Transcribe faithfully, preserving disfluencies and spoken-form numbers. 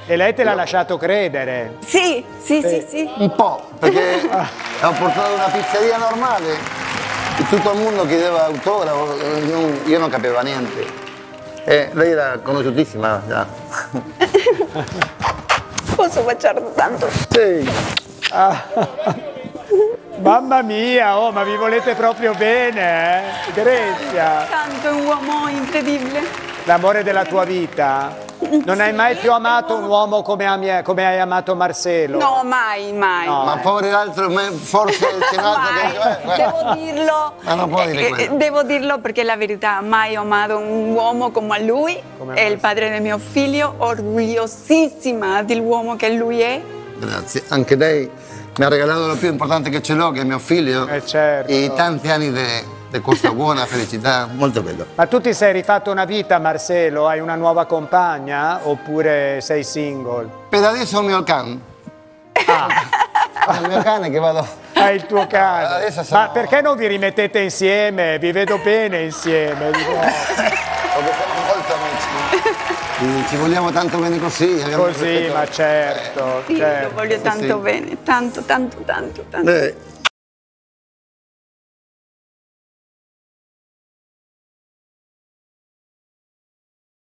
E lei te l'ha lasciato credere? Sì, sì, Eh. sì, sì. Un po', perché ho portato una pizzeria normale e tutto il mondo chiedeva autografo, eh, non- io non capivo niente. E lei era conosciutissima già. Posso baciarlo tanto? Sì. Mamma mia, oh, ma vi volete proprio bene, eh? Grezia, Tanto, è un uomo incredibile. l'amore della tua vita? Non hai mai più amato un uomo come, ami- come hai amato Marcelo? No, mai, mai. No. Ma povero l'altro, me- forse c'è un altro Mai. che... eh, guarda. Devo dirlo. Ma non può dire eh, quello. eh, Devo dirlo perché la verità, mai ho amato un uomo come lui. Come È il Marcelo. padre del mio figlio, orgogliosissima dell'uomo che lui è. Grazie, anche lei mi ha regalato lo più importante che ce l'ho, che è mio figlio. Eh, certo. E tanti anni di questa buona felicità, molto bello. Ma tu ti sei rifatto una vita, Marcelo? Hai una nuova compagna oppure sei single? Per adesso ho il mio cane. Ah. Il mio cane che vado... Hai il tuo cane. Adesso siamo- Ma perché non vi rimettete insieme? Vi vedo bene insieme. vi vedo- Perché siamo molto amici. Sì, ci vogliamo tanto bene così. abbiamo Così, rispetto- ma certo, Sì, certo. lo voglio tanto sì. bene, tanto, tanto, tanto, tanto. Beh,